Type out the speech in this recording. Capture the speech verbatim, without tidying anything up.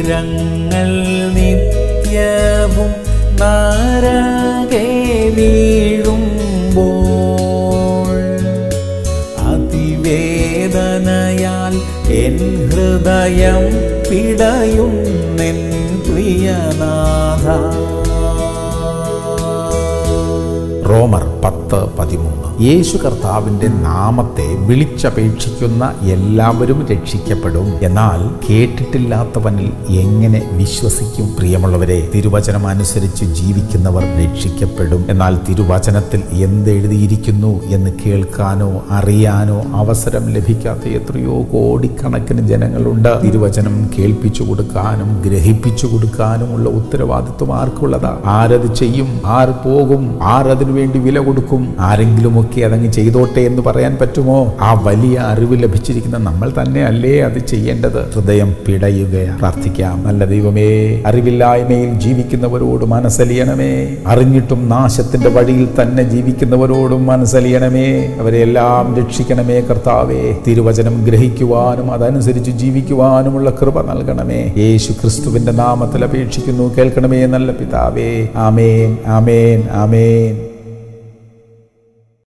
ശിരങ്ങൾ നിത്യവും നരകെ വീഴുമ്പോൾ അതിവേദനയാൽ എൻ ഹൃദയം പിടയുന്നെൻ പ്രിയനാഥ. റോമർ പത്ത് പതിമൂന്ന്. യേശു കർത്താവിന്റെ നാമത്തെ വിളിച്ചപേക്ഷിക്കുന്ന എല്ലാവരും രക്ഷിക്കപ്പെടും, എന്നാൽ കേട്ടിട്ടില്ലാത്തവനിൽ എങ്ങനെ വിശ്വസിക്കും? പ്രിയമുള്ളവരെ, തിരുവചനം അനുസരിച്ച് ജീവിക്കുന്നവർ രക്ഷിക്കപ്പെടും. എന്നാൽ തിരുവചനത്തിൽ എന്തെഴുതിയിരിക്കുന്നു എന്ന് കേൾക്കാനോ അറിയാനോ അവസരം ലഭിക്കാത്ത എത്രയോ കോടിക്കണക്കിന് ജനങ്ങളുണ്ട്. തിരുവചനം കേൾപ്പിച്ചു കൊടുക്കാനും ഗ്രഹിപ്പിച്ചു കൊടുക്കാനുമുള്ള ഉത്തരവാദിത്വം ആർക്കുള്ളതാ? ആരത് ചെയ്യും? ആർ പോകും? ആരതിനു വേണ്ടി വില കൊടുക്കും? ആരെങ്കിലുമൊക്കെ അതങ്ങ് ചെയ്തോട്ടെ എന്ന് പറയാൻ പറ്റുമോ? ആ വലിയ അറിവ് ലഭിച്ചിരിക്കുന്ന നമ്മൾ തന്നെ അല്ലേ അത് ചെയ്യേണ്ടത്? ഹൃദയം പിടയുകയാണ്. പ്രാർത്ഥിക്കാം. നല്ല ദൈവമേ, അറിവില്ലായ്മയിൽ ജീവിക്കുന്നവരോട് മനസ്സലിയണമേ. അറിഞ്ഞിട്ടും നാശത്തിന്റെ വഴിയിൽ തന്നെ ജീവിക്കുന്നവരോടും മനസ്സലിയണമേ. അവരെല്ലാം രക്ഷിക്കണമേ കർത്താവേ. തിരുവചനം ഗ്രഹിക്കുവാനും അതനുസരിച്ച് ജീവിക്കുവാനുമുള്ള കൃപ നൽകണമേ. യേശു ക്രിസ്തുവിന്റെ നാമത്തിൽ അപേക്ഷിക്കുന്നു, കേൾക്കണമേ നല്ല പിതാവേ. ആമേൻ, ആമേൻ, ആമേൻ.